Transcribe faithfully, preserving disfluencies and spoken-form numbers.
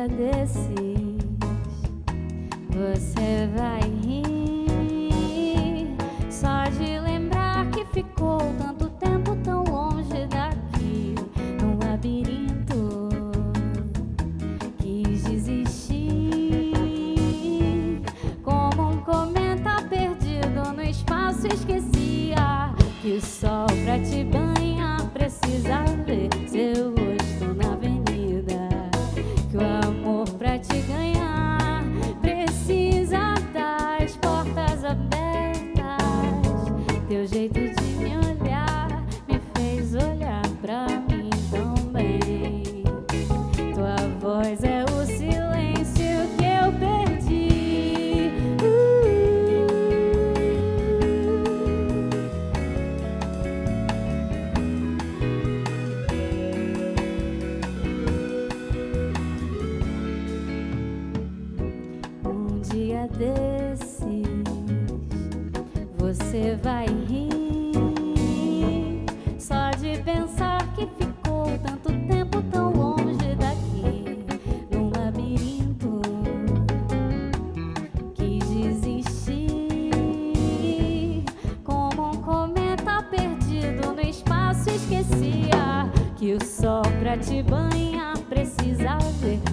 dia desses você vai rir só de lembrar que ficou tanto tempo tão longe daqui, num labirinto. Quis desistir, como um cometa perdido no espaço. Esquecia que o sol pra te banhar precisa ver seu rosto na avenida, que o amor pra te ganhar precisa das portas abertas. Teu jeito de me olhar me fez olhar pra mim também. Tua voz é o silêncio que eu perdi. Um dia desses você vai rir só de pensar que ficou tanto tempo tão longe daqui, num labirinto. Quis desistir, como um cometa perdido no espaço. Esquecia que o sol pra te banhar precisa ver